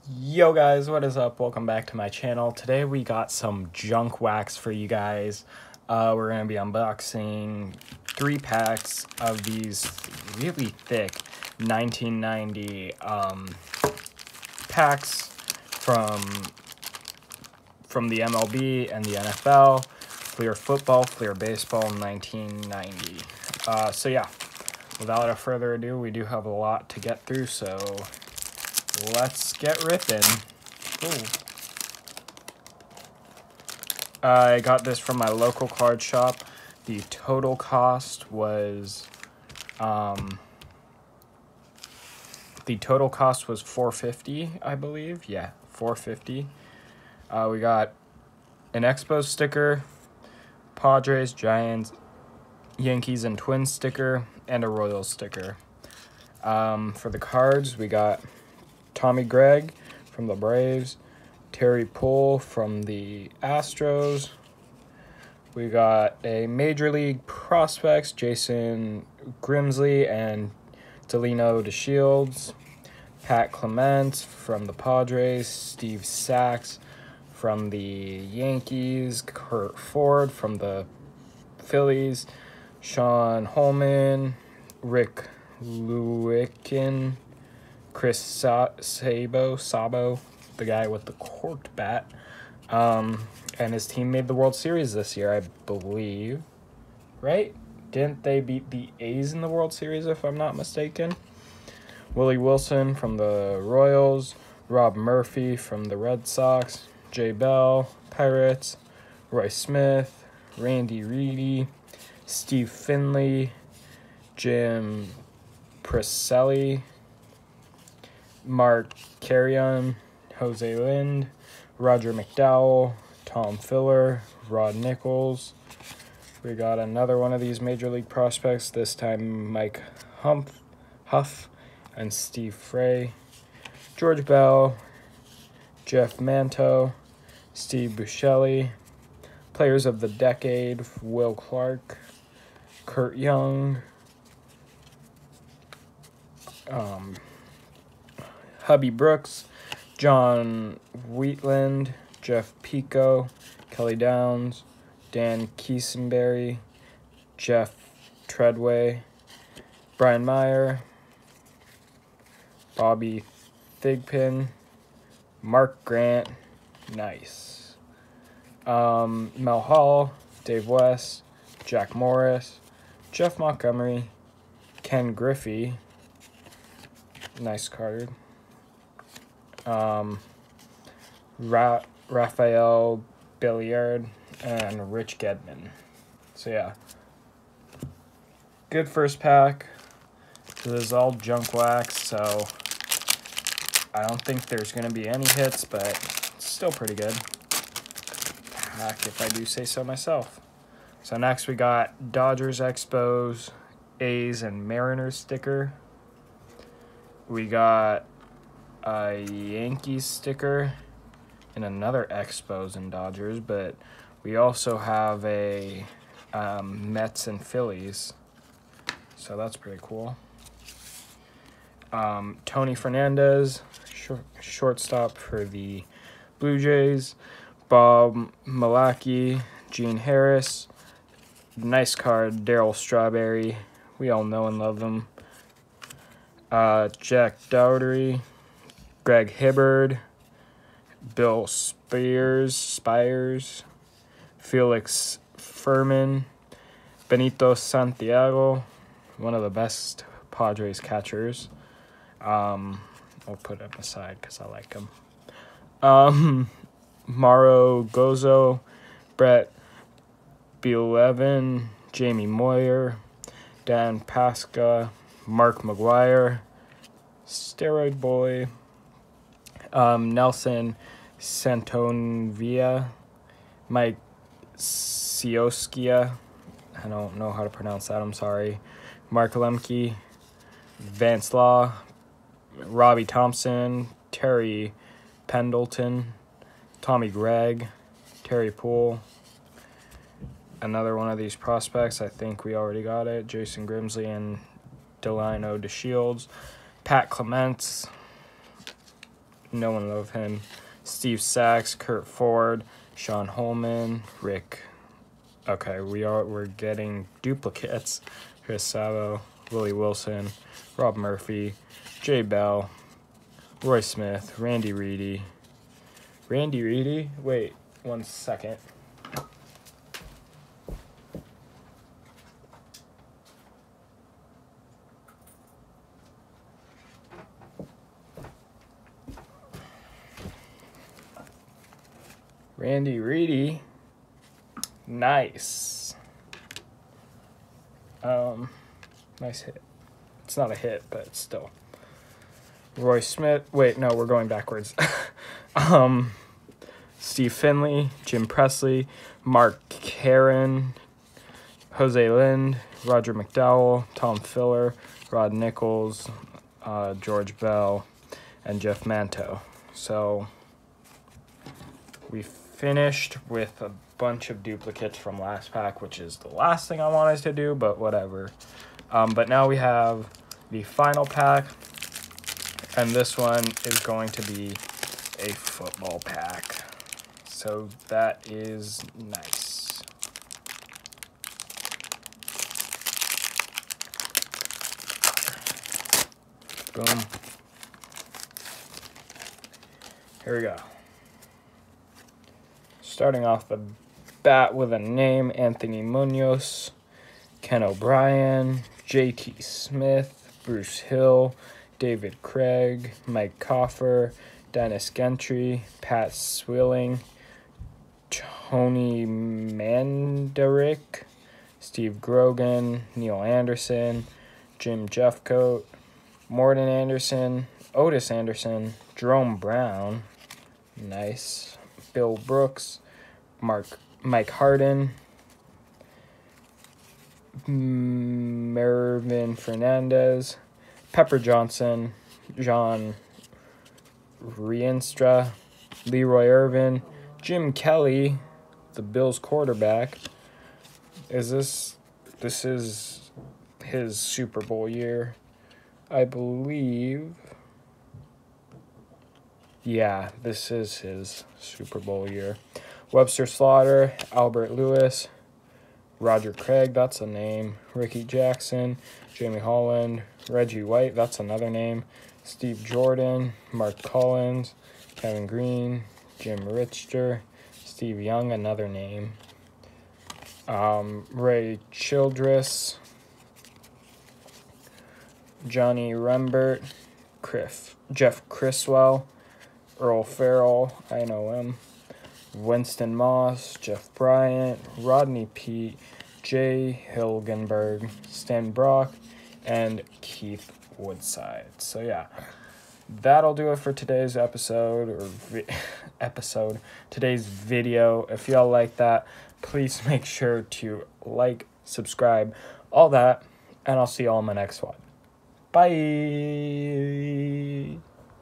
Yo guys, what is up? Welcome back to my channel. Today we got some junk wax for you guys. We're going to be unboxing 3 packs of these really thick 1990 packs from the MLB and the NFL, Fleer Football, Fleer Baseball 1990. So yeah, without further ado, we do have a lot to get through, so let's get ripping. Ooh. I got this from my local card shop. The total cost was $450, I believe. Yeah, $450. We got an Expos sticker, Padres, Giants, Yankees, and Twins sticker, and a Royals sticker. For the cards, we got Tommy Gregg from the Braves, Terry Poole from the Astros. We got a Major League prospects, Jason Grimsley and Delino DeShields, Pat Clement from the Padres, Steve Sachs from the Yankees, Kurt Ford from the Phillies, Sean Holman, Rick Lewickin, Chris Sabo, the guy with the corked bat, and his team made the World Series this year, I believe, right? Didn't they beat the A's in the World Series, if I'm not mistaken? Willie Wilson from the Royals, Rob Murphy from the Red Sox, Jay Bell, Pirates, Roy Smith, Randy Reedy, Steve Finley, Jim Preselli, Mark Carrion, Jose Lind, Roger McDowell, Tom Filler, Rod Nichols. We got another one of these Major League prospects, this time Mike Huff and Steve Frey, George Bell, Jeff Manto, Steve Buscemi, Players of the Decade, Will Clark, Kurt Young, Hubby Brooks, John Wheatland, Jeff Pico, Kelly Downs, Dan Kiesenberry, Jeff Treadway, Brian Meyer, Bobby Thigpen, Mark Grant, nice. Mel Hall, Dave West, Jack Morris, Jeff Montgomery, Ken Griffey, nice card. Rafael Billiard, and Rich Gedman. So yeah, good first pack. So this is all junk wax, so I don't think there's going to be any hits, but it's still pretty good pack if I do say so myself. So next we got Dodgers, Expos, A's, and Mariners sticker. We got a Yankees sticker and another Expos and Dodgers, but we also have a Mets and Phillies, so that's pretty cool. Tony Fernandez, shortstop for the Blue Jays, Bob Malachy, Gene Harris, nice card, Darryl Strawberry, we all know and love him, Jack Dougherty, Greg Hibbard, Bill Spires, Felix Furman, Benito Santiago, one of the best Padres catchers. I'll put him aside because I like him. Mauro Gozo, Brett Bielevin, Jamie Moyer, Dan Pasca, Mark McGuire, Steroid Boy, Nelson Santonvia, Mike Sioskia, I don't know how to pronounce that, I'm sorry, Mark Lemke, Vance Law, Robbie Thompson, Terry Pendleton, Tommy Gregg, Terry Poole, another one of these prospects, I think we already got it, Jason Grimsley and Delino DeShields, Pat Clements, no one of him. Steve Sachs, Kurt Ford, Sean Holman, Rick. Okay, we're getting duplicates. Chris Savo, Willie Wilson, Rob Murphy, Jay Bell, Roy Smith, Randy Reedy. Randy Reedy? Wait, 1 second. Randy Reedy. Nice. Nice hit. It's not a hit, but still. Roy Smith. Wait, no, we're going backwards. Steve Finley, Jim Presley, Mark Karen, Jose Lind, Roger McDowell, Tom Filler, Rod Nichols, George Bell, and Jeff Manto. So we finished with a bunch of duplicates from last pack, which is the last thing I wanted to do, but whatever. But now we have the final pack, and this one is going to be a football pack. So that is nice. Boom. Here we go. Starting off the bat with a name, Anthony Munoz, Ken O'Brien, J.T. Smith, Bruce Hill, David Craig, Mike Coffer, Dennis Gentry, Pat Swilling, Tony Mandarick, Steve Grogan, Neil Anderson, Jim Jeffcoat, Morton Anderson, Otis Anderson, Jerome Brown, nice, Bill Brooks, Mike Harden, Mervyn Fernandez, Pepper Johnson, John Rienstra, Leroy Irvin, Jim Kelly, the Bills quarterback. This is his Super Bowl year, I believe. Yeah, this is his Super Bowl year. Webster Slaughter, Albert Lewis, Roger Craig, that's a name, Ricky Jackson, Jamie Holland, Reggie White, that's another name, Steve Jordan, Mark Collins, Kevin Green, Jim Richter, Steve Young, another name, Ray Childress, Johnny Rembert, Jeff Criswell, Earl Farrell, I know him, Winston Moss, Jeff Bryant, Rodney Peete, Jay Hilgenberg, Stan Brock, and Keith Woodside. So yeah, that'll do it for today's today's video. If y'all like that, please make sure to like, subscribe, all that, and I'll see y'all in my next one. Bye.